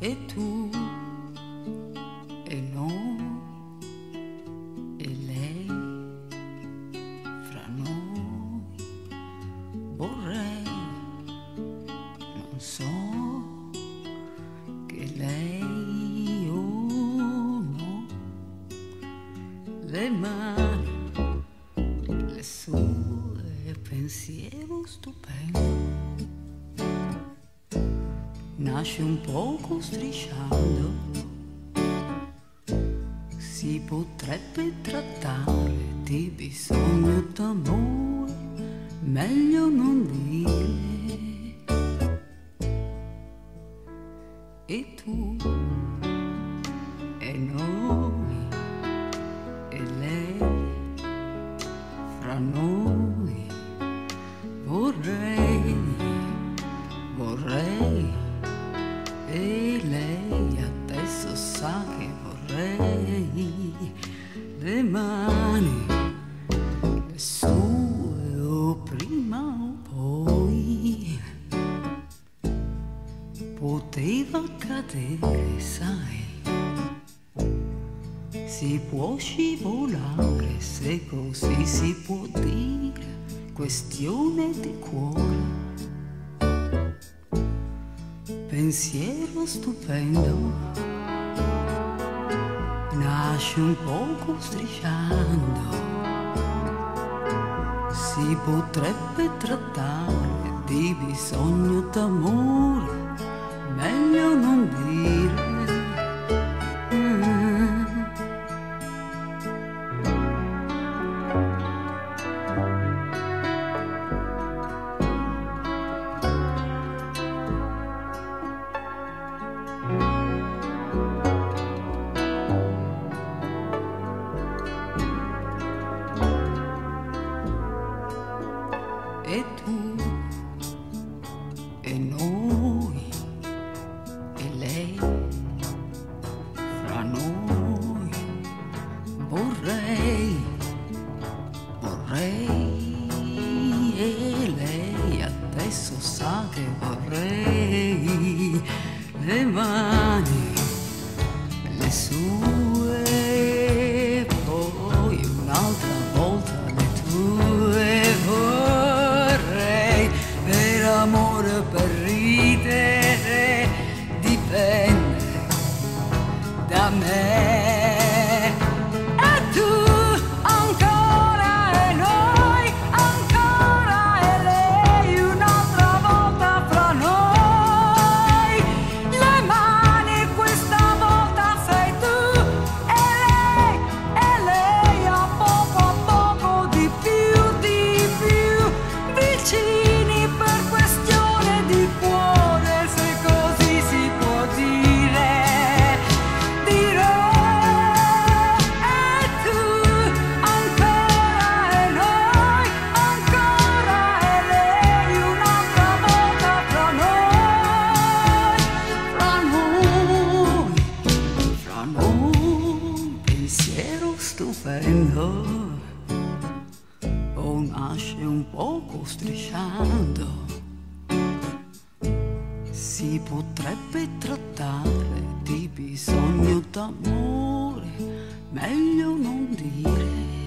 e tu e noi e lei, fra noi vorrei, non so che lei o no, le mani, le sue, pensiero stupendo, nasce un poco strisciando, si potrebbe trattare di bisogno d'amore, meglio non dire. E tu e noi e lei, fra noi vorrei, vorrei, e lei adesso sa che vorrei, le mani, le sue, o prima o poi, poteva accadere, sai, si può scivolare, se così si può dire, questione di cuore. Pensiero stupendo, nasce un poco strisciando, si potrebbe trattare di bisogno d'amore, meglio non dire. E tu e noi e lei, fra noi vorrei, vorrei, e lei adesso sa che vorrei, le mani, le sue, poi un'altra volta le tue. Per amore, per ridere, dipende da me. E tu ancora e noi ancora e lei un'altra volta fra noi. Le mani questa volta sei tu e lei a poco di più vicini. Pensiero stupendo, o nasce un poco strisciando, si potrebbe trattare di bisogno d'amore, meglio non dire.